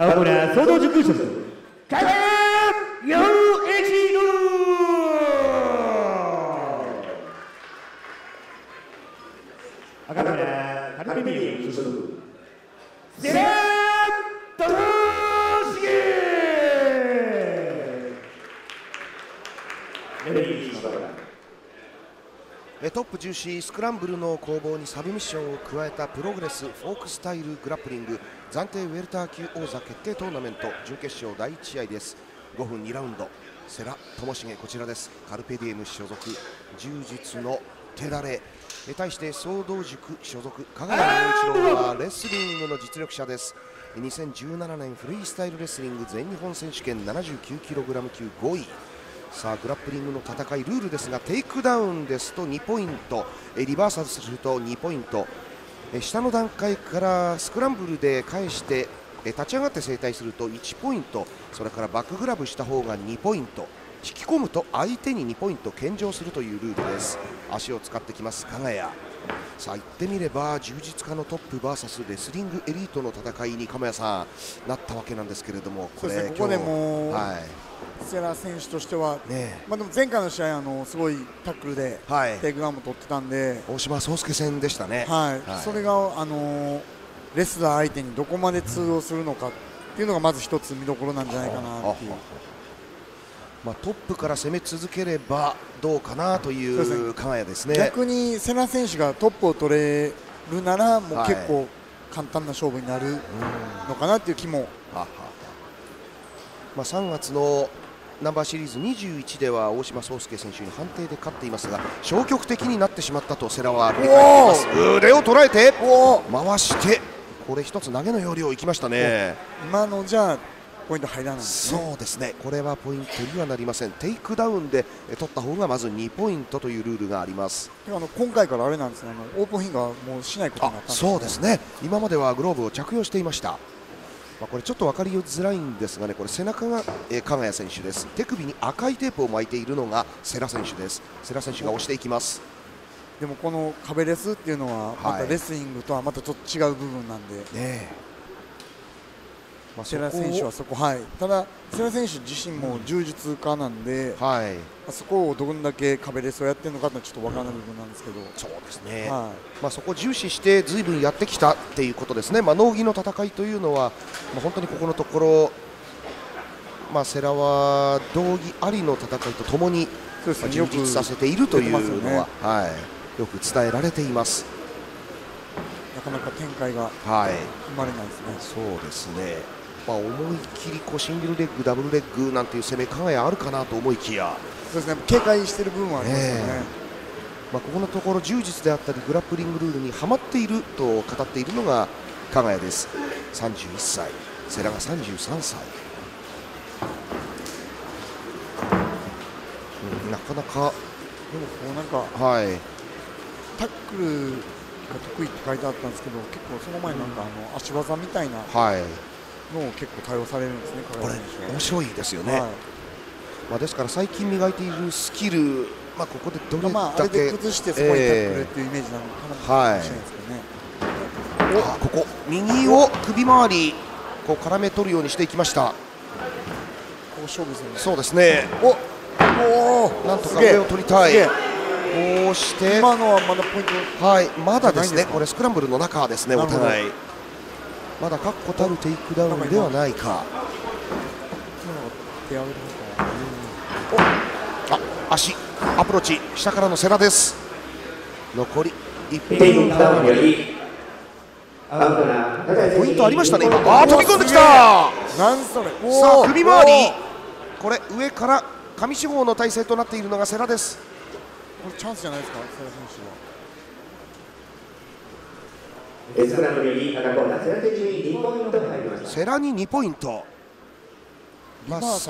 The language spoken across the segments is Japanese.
青コーナー総合塾所属加賀谷陽一郎。赤コーナーカルペディウム所属世良友重。レフェリー柴原。 トップ重視スクランブルの攻防にサブミッションを加えたプログレスフォークスタイルグラップリング暫定ウェルター級王座決定トーナメント準決勝第1試合です。5分2ラウンド、世良友重、こちらです。カルペディエム所属柔術の手だれ対して総道塾所属加賀谷陽一郎はレスリングの実力者です。2017年フリースタイルレスリング全日本選手権 79kg 級5位。さあグラップリングの戦いルールですが、テイクダウンですと2ポイント、リバーサルすると2ポイント、下の段階からスクランブルで返して立ち上がって正対すると1ポイント、それからバックグラブした方が2ポイント、引き込むと相手に2ポイント献上するというルールです。足を使ってきます加賀谷。さあ言ってみれば柔術家のトップ VS レスリングエリートの戦いに鎌谷さんなったわけなんですけれども、 ここでも世良選手としては、でも前回の試合すごいタックルでテイクダウンも取ってたんで、 大島壮介戦でしたね。 それがレスラー相手にどこまで通用するのかっていうのがまず一つ見どころなんじゃないかなっていう。 トップから攻め続ければどうかなという加賀谷ですね。 逆に世良選手がトップを取れるならもう結構簡単な勝負になるのかなっていう気も。 3月のナンバーシリーズ21では大島壮介選手に判定で勝っていますが、消極的になってしまったと世良は振り返っています。腕を捉えて回して、これ一つ投げの要領いきましたね。 今のじゃポイント入らないんですね。 そうですね、これはポイントにはなりません。テイクダウンで取った方がまず2ポイントというルールがあります。 今回からあれなんですね、オープンフィンガーもうしないことになったんですね。 そうですね、今まではグローブを着用していました。これちょっと分かりづらいんですがね、これ背中が加賀谷選手です。手首に赤いテープを巻いているのが世良選手です。世良選手が押していきます。 でもこの壁レスっていうのはまたレスリングとはまたちょっと違う部分なんで、世良選手はそこ、ただ世良選手自身も柔術家なんで、そこをどんだけ壁レスをやってるのかってちょっと分からない部分なんですけど、 そうですね、そこを重視してずいぶんやってきたっていうことですね。脳技の戦いというのは、本当にここのところ、世良は道着ありの戦いとともに充実させているというのはよく伝えられています。 なかなか展開が生まれないですね。 そうですね、思い切りシングルレッグ、ダブルレッグなんていう攻め加賀谷あるかなと思いきや、 そうですね、警戒している部分はありますよね。 ここのところ柔術であったりグラップリングルールにはまっていると語っているのが加賀谷です。31歳、世良が33歳。なかなかでもなんかタックルが得意って書いてあったんですけど、結構その前足技みたいなのを結構対応されるんですね。 これ面白いですよね。ですから最近磨いているスキル、ここでどれだけあれで崩してそこにタックルっていうイメージなのかもしれないですけどね。 ここ右を首回り絡め取るようにしていきました。そうですね、なんとか上を取りたい。こうして今のはまだポイント、 まだですね、これスクランブルの中ですね、お互いまだ確固たるテイクダウンではないか。足アプローチ、下からの世良です。残り1分。ポイントありましたね、今。飛び込んできた。 何それ。 さあ首回り、これ上から上四方の体勢となっているのが世良です。 これチャンスじゃないですか、世良選手は。世良に2ポイント。リバー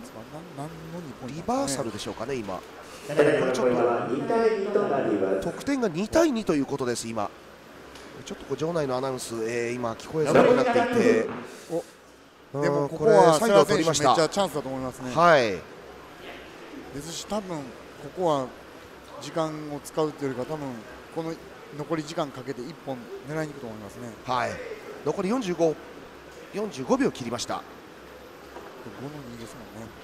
サルでしょうかね、今。これちょっと得点が2対2ということです。今ちょっと場内のアナウンス、今聞こえづらくなっていて、 でもここは世良選手めっちゃチャンスだと思いますね。ですし、多分ここは時間を使うというよりか、多分この残り時間かけて1本狙いにいくと思いますね。 残り45。 45秒切りました。 5の2ですもんね。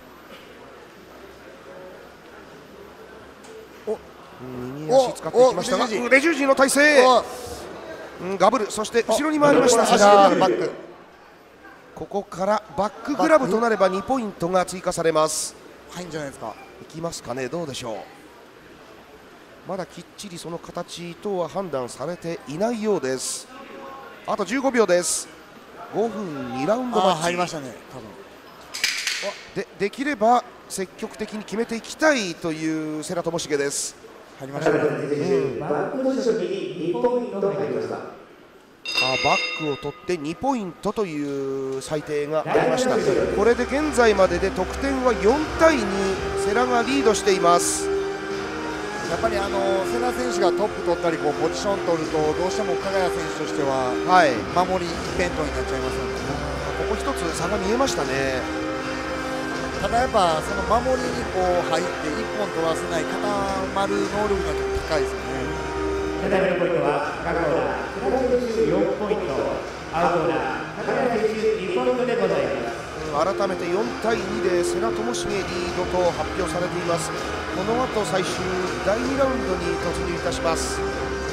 右足使っていきましたが、腕十字の体勢、ガブル、そして後ろに回りました。 バック、 ここからバックグラブとなれば2ポイントが追加されます。 入んじゃないですか。 いきますかね、どうでしょう。まだきっちりその形とは判断されていないようです。あと15秒です。5分2ラウンドマッチ。 入りましたね、多分。 できれば積極的に決めていきたいという世良智茂です。 入りましたね。 バックポジションに2ポイント入りました。 バックを取って2ポイントという裁定がありました。これで現在までで得点は4対2、世良がリードしています。 やっぱり世良選手がトップ取ったりポジション取るとどうしても加賀谷選手としては、守り一辺倒になっちゃいますよね。 ここ一つ差が見えましたね。 ただやっぱその守りに入って1本取らせない固まる能力が高いですよね。 7名のポイントは加賀選手4ポイント、アウトラー加賀選手2ポイントでございます。 改めて4対2で世良智茂リードと発表されています。この後最終第2ラウンドに突入いたします。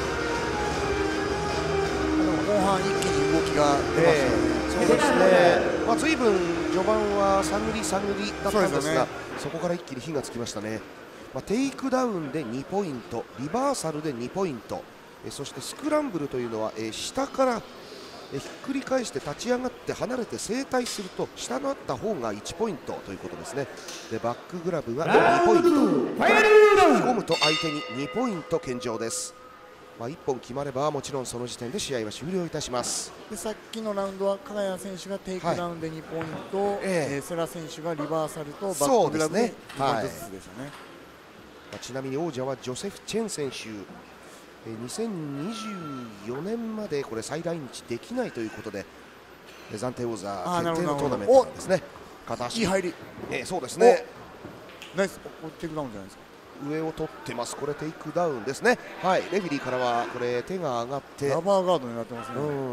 後半一気に動きが出ましたよね。 そうですね。随分序盤は探りだったんですが、そこから一気に火がつきましたね。テイクダウンで2ポイント、リバーサルで2ポイント、そしてスクランブルというのは下からひっくり返して立ち上がって離れて正対すると下のあった方が1ポイントということですね。でバックグラブが2ポイント、引き込むと相手に2ポイント献上です。1本決まればもちろんその時点で試合は終了いたします。 でさっきのラウンドは加賀谷選手がテイクダウンで2ポイント、世良選手がリバーサルとバックグラブで2ポイントずつですよね。 ちなみに王者はジョセフ・チェン選手、2024年までこれ再来日できないということで暫定王座決定のトーナメントなんですね。片足いい入り、 そうですね。 ナイス、テイクダウンじゃないですか。 上を取ってます。これテイクダウンですね。レフェリーからはこれ手が上がってラバーガードになってますね。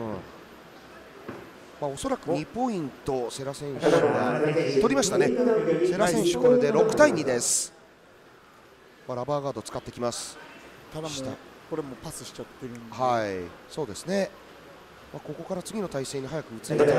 おそらく2ポイント世良選手が取りましたね。世良選手これで6対2です。ラバーガード使ってきます。 ただもうこれもパスしちゃってるんで、 そうですね。ここから次の体勢に早く移りたい。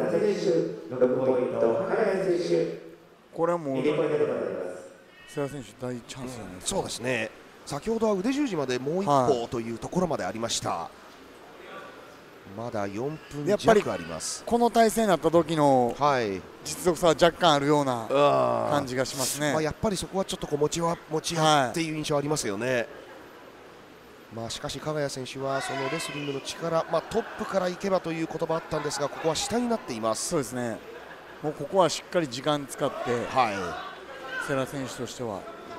これはもう世良選手大チャンスじゃないですか。 そうですね。先ほどは腕十字までもう一歩というところまでありました。まだ4分弱あります。 この体勢になった時の実力差は若干あるような感じがしますね。 やっぱりそこはちょっと持ち合っていう印象ありますよね。しかし加賀谷選手はそのレスリングの力、トップからいけばという言葉あったんですが、ここは下になっています。 そうですね。もうここはしっかり時間使って、世良選手としては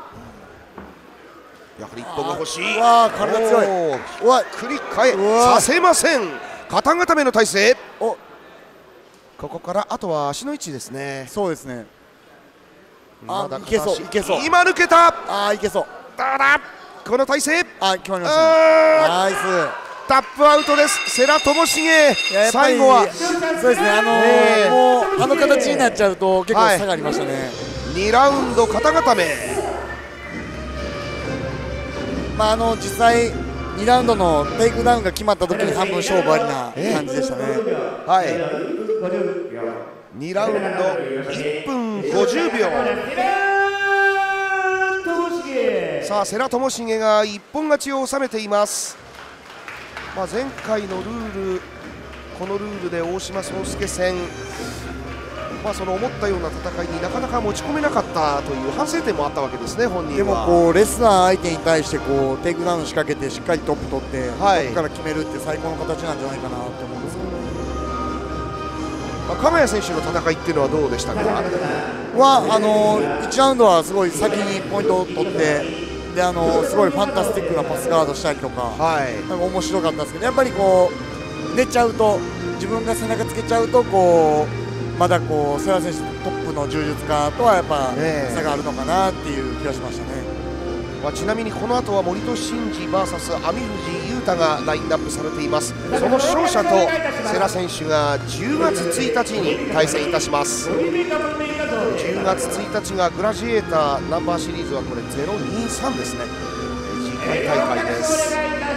やはり一本が欲しい。 体強い。 繰り返させません。肩固めの体勢。ここからあとは足の位置ですね。 そうですね。 いけそう、 いけそう。 今抜けた。 いけそう。 この体勢。 決まりました。ナイス。 タップアウトです。世良智茂。最後はそうですね。もう形になっちゃうと結構差がありましたね。 2ラウンド肩固め。 実際2ラウンドのテイクダウンが決まった時に半分勝負ありな感じでしたね。 2ラウンド1分50秒。さあ世良智茂が一本勝ちを収めています。前回のルール、このルールで大島宗介戦、その思ったような戦いになかなか持ち込めなかったという反省点もあったわけですね、本人は。 でもレスラー相手に対してテイクダウン仕掛けてしっかりトップ取って、トップから決めるって最高の形なんじゃないかなと思うんですけど、 加賀谷選手の戦いっていうのはどうでしたか。 1ラウンドはすごい先にポイントを取って、すごいファンタスティックなパスガードしたりとか、なんか面白かったんですけど、やっぱり寝ちゃうと、自分が背中つけちゃうとまだ世良選手トップの柔術家とはやっぱ差があるのかなっていう気がしましたね。 ちなみにこの後は森戸真司 VS 網藤雄太がラインナップされています。その勝者と世良選手が10月1日に対戦いたします。10月1日がグラジエーターナンバーシリーズはこれ023ですね。次回大会です。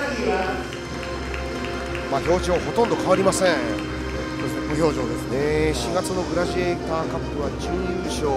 表情ほとんど変わりません。 無表情ですね。 4月のグラジエーターカップは準優勝。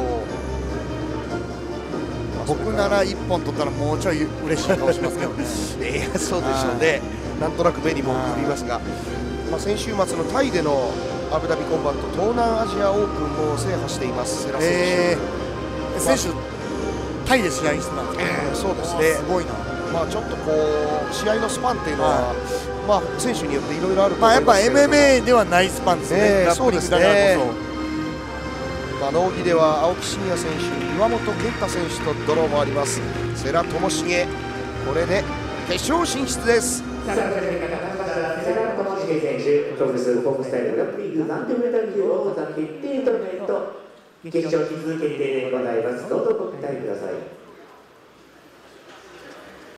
僕なら1本取ったらもうちょい嬉しい顔しますけどね。 そうでしょうね。なんとなく目にも浮かびますが、先週末のタイでのアブダビコンバット東南アジアオープンを制覇しています世良選手。 選手タイで試合してたんですか。 そうですね。 すごいな。 ちょっと試合のスパンっていうのは、選手によっていろいろあると思いますけれども、 やっぱ MMA ではないスパンですね。 そうですね。農技では青木真也選手、岩本健太選手とドローもあります。世良智重、これで決勝進出です。 世良智重選手、トップスフォークスタイルグラップリング暫定メダル級王座決定トーナメント決勝進出決定でございます。どうぞご期待ください。